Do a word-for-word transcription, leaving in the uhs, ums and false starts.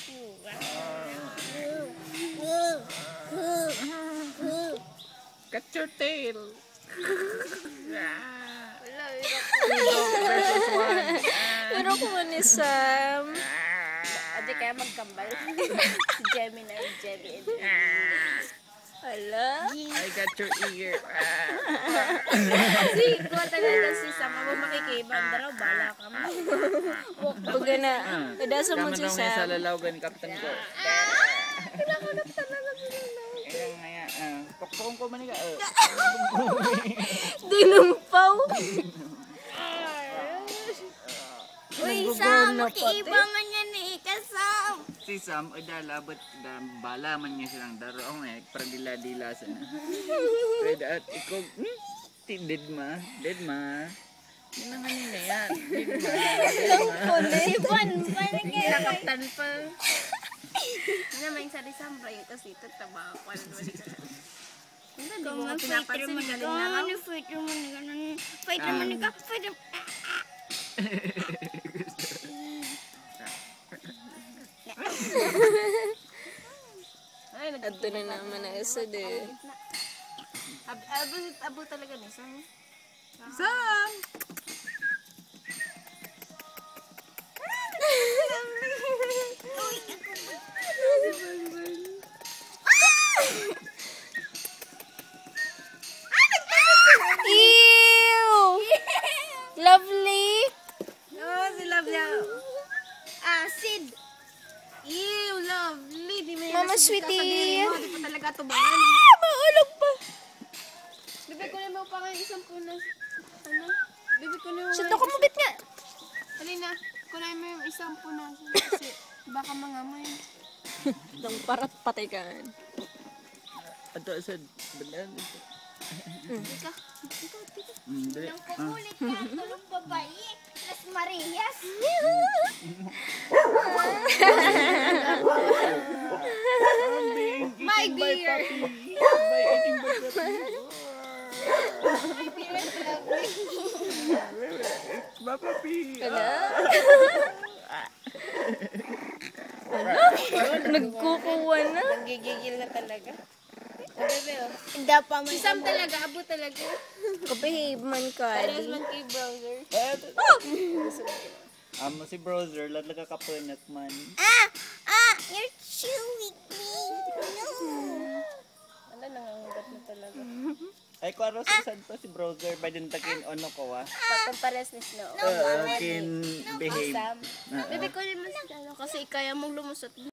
Cut your tail. Wala, Versus one. Pero kung ni Sam. Adi kaya magkambal. Si Gemini or Gemmy. Hala. I got your ear. Si, kuha talaga si Sam. Abo makikibang daraw, bala ka mo. Baga na. Kada sa mo Kama si daw ngayon sa Sam. lalawgan, Captain ko. Kailangan talaga sila. Kaya nga, ah, pokpokong ko maniga. Dinumpaw. Uy, Sam, makiiba man yan eh, kasam. Si Sam, ay dalabot, bala man niya silang daro. Oh, may parang dila-dila sa na. Pwede at ikaw, hmm? Ti, dead ma, dead ma. Yun ang kanina yan, dead ma, dead ma. Si Juan, parang kaya nakaptan pa. Hindi naman sa December yun kasi ito taba ako. Hindi, di mo ko pinapansin, galing na lang. Fight naman ni ganun. Fight naman ni ka. Fight naman. Ato na naman na isa de. Ab- Abo, abo talaga ni Sam. Sam! Ew! Lovely! Oh, si Lovely. Acid. Ew, Lovely. Di mo Mama, sweetie. Di pa talaga tubangan. Ah, maulog pa. Bibig ko na mo pa ngayon isang punas. Ano? Bibig ko na mo. Shit, ako mabit nga. Halina, kunain mo yung isang punas. Kasi baka mangamoy. Nang parat patay ka. Ato sa balan. Ika, ika, ika. Hindi. Nang kumulit ka, tulong babae. Las Marias. My dear. By eating by puppy. My dear and lovely. Ba puppy. Hala? Nagkukuha na. Nanggigigil na talaga. Bebe, oh. Hindi pa man. Si Sam talaga, abo talaga. Kabehave man ka. Parehas man kay browser. Amo si browser, ladlaga ka punat man. Ah! Ah! You're chewing me. No. Ano, nangangagat na talaga. Ay ko aros sa to si browser by din takin ono ko wa. Patang pares ni Snow. Uh, kin behave. Sam. Bebe ko naman ano, kasi kaya mong lumusot.